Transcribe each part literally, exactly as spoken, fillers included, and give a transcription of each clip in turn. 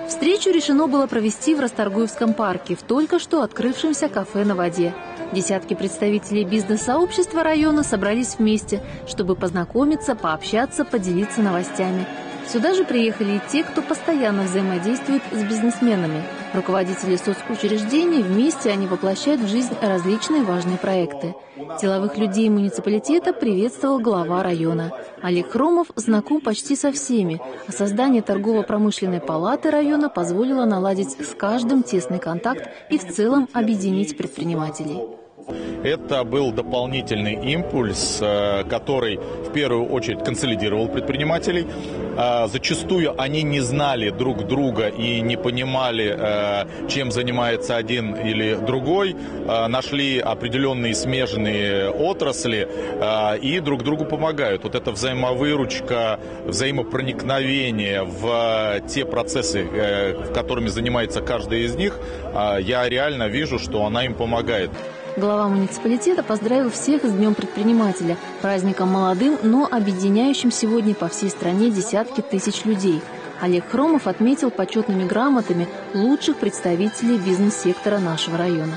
Встречу решено было провести в Расторгуевском парке, в только что открывшемся кафе «На воде». Десятки представителей бизнес-сообщества района собрались вместе, чтобы познакомиться, пообщаться, поделиться новостями. Сюда же приехали и те, кто постоянно взаимодействует с бизнесменами. Руководители соцучреждений, вместе они воплощают в жизнь различные важные проекты. Деловых людей муниципалитета приветствовал глава района. Олег Хромов знаком почти со всеми, а создание торгово-промышленной палаты района позволило наладить с каждым тесный контакт и в целом объединить предпринимателей. Это был дополнительный импульс, который в первую очередь консолидировал предпринимателей. Зачастую они не знали друг друга и не понимали, чем занимается один или другой. Нашли определенные смежные отрасли и друг другу помогают. Вот эта взаимовыручка, взаимопроникновение в те процессы, которыми занимается каждый из них, я реально вижу, что она им помогает. Глава муниципалитета поздравил всех с Днем предпринимателя, праздником молодым, но объединяющим сегодня по всей стране десятки тысяч людей. Олег Хромов отметил почетными грамотами лучших представителей бизнес-сектора нашего района.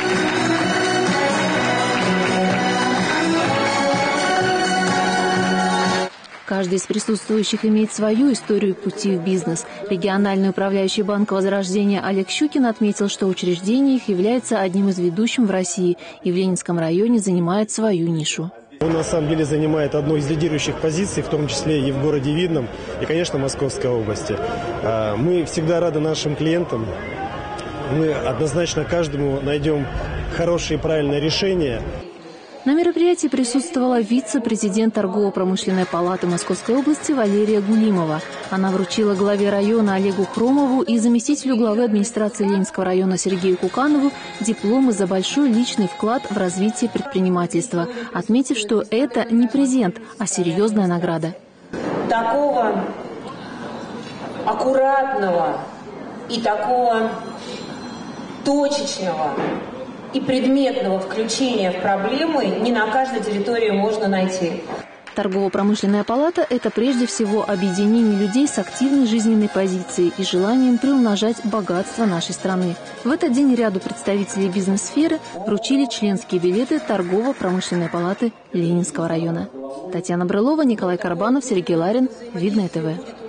Каждый из присутствующих имеет свою историю пути в бизнес. Региональный управляющий банка «Возрождение» Олег Щукин отметил, что учреждение их является одним из ведущих в России и в Ленинском районе занимает свою нишу. Он на самом деле занимает одну из лидирующих позиций, в том числе и в городе Видном, и, конечно, в Московской области. Мы всегда рады нашим клиентам. Мы однозначно каждому найдем хорошие и правильные решения. На мероприятии присутствовала вице-президент торгово-промышленной палаты Московской области Валерия Гулимова. Она вручила главе района Олегу Хромову и заместителю главы администрации Ленинского района Сергею Куканову дипломы за большой личный вклад в развитие предпринимательства, отметив, что это не презент, а серьезная награда. Такого аккуратного и такого точечного и предметного включения в проблемы не на каждой территории можно найти. Торгово-промышленная палата – это прежде всего объединение людей с активной жизненной позицией и желанием приумножать богатство нашей страны. В этот день ряду представителей бизнес-сферы вручили членские билеты торгово-промышленной палаты Ленинского района. Татьяна Брылова, Николай Карбанов, Сергей Ларин. Видное ТВ.